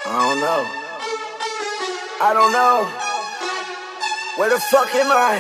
I don't know. Where the fuck am I?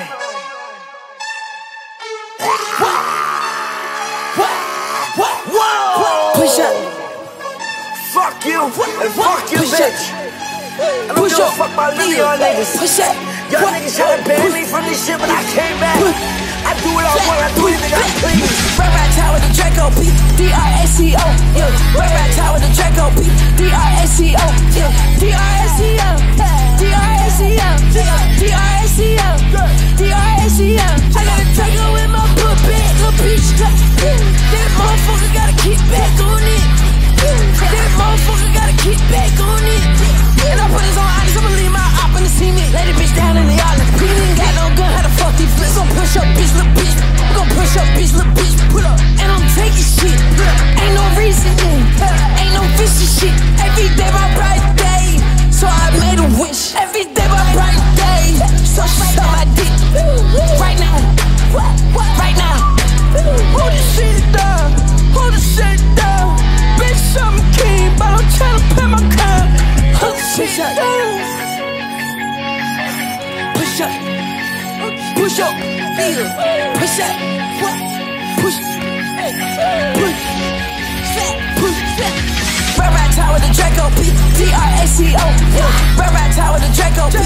Whoa! Push up. Fuck you and fuck you, Push bitch. I don't give a fuck about none of y'all niggas. Push up. Y'all niggas try to ban me from this shit, but I came back. I do it all when I do anything I please. Rap tower with the Draco, D-R-A-C-O, yeah. Rap tower with the Draco, D-R-A-C-O, yeah. D-R-A-C-O, D-R-A-C-O, D-R-A-C-O, D-R-A-C-O. I got a Draco in my book bag, little bitch. That motherfucker gotta get back on it. That motherfucker gotta get back on it. And I put this on ice, I'ma leave my op in the cement. Lay the bitch down in the island. He ain't got no gun, how the fuck he flips? Gon' push up, bitch, little bitch. We gon' push up, bitch, little bitch. Pull up, and I'm taking shit. Ain't no reason, ain't no fishy shit. Every day my birthday, so I made a wish. Every day my birthday, so she suck my dick. Right now, right now. Hold this shit down, hold this shit down. Bitch, I'm king, but I'm tryna pay my crown. Hold this shit down. Push up, push up, push up, push, push. Rap tower with the Draco, D-R-A-C-O. Rap tower with the Draco,